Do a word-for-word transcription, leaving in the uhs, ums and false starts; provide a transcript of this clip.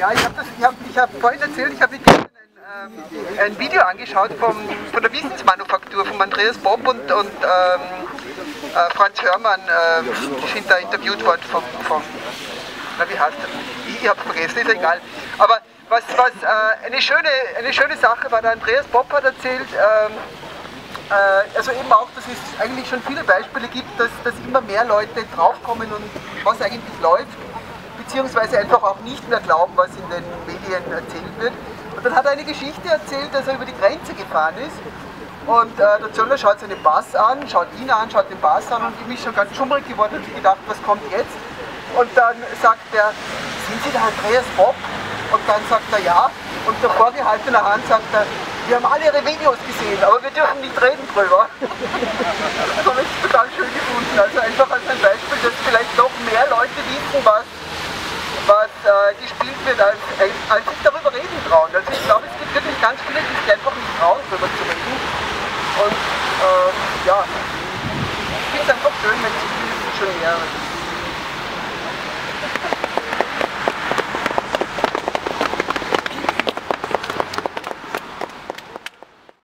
Ja, ich habe ich hab, ich hab vorhin erzählt, ich habe mir ein, ähm, ein Video angeschaut vom, von der Wissensmanufaktur von Andreas Popp und, und ähm, äh, Franz Hörmann, äh, die sind da interviewt worden vom, vom na wie heißt das? Ich, ich habe es vergessen, ist egal. Aber was, was äh, eine, schöne, eine schöne Sache war, der Andreas Popp hat erzählt, ähm, äh, also eben auch, dass es eigentlich schon viele Beispiele gibt, dass, dass immer mehr Leute draufkommen und was eigentlich läuft, beziehungsweise einfach auch nicht mehr glauben, was in den Medien erzählt wird. Und dann hat er eine Geschichte erzählt, dass er über die Grenze gefahren ist und äh, der Zöllner schaut seinen Pass an, schaut ihn an, schaut den Pass an und ich bin schon ganz schummrig geworden und gedacht, was kommt jetzt? Und dann sagt er, sind Sie der Andreas Popp? Und dann sagt er ja und der vorgehaltene Hand sagt er, wir haben alle Ihre Videos gesehen, aber wir dürfen nicht reden drüber. Das habe ich total schön gefunden, also einfach als ein Beispiel, dass vielleicht noch mehr Leute wissen, was was äh, gespielt wird, als, als sich darüber reden trauen. Also ich glaube, es gibt wirklich ganz viele, die sich einfach nicht trauen, darüber zu reden. Und äh, ja, ich finde es einfach schön, wenn es schon mehr